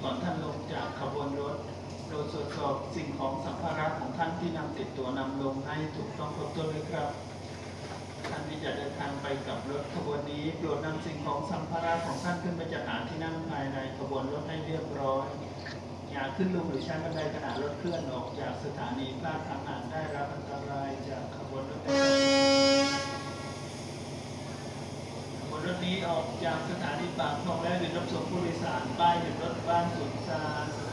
ก่อนท่านลงจากขบวนรถโดยตรวจสอบสิ่งของสัมภาระของท่านที่นำติดตัวนำลงให้ถูกต้องครบถ้วนเลยครับท่านที่จะเดินทางไปกับรถขบวนนี้โปรดนำสิ่งของสัมภาระของท่านขึ้นมาจัดหาที่นั่งภายในขบวนรถให้เรียบร้อยอย่าขึ้นลงหรือใช้บันไดขณะรถเคลื่อนออกจากสถานีพลาดทางอาจได้รับอันตรายจากขบวนรถรถนี้ออกจากสถานีปากคลองและหยุดรับส่งผู้โดยสารป้ายหยุดรถบ้านสุนทร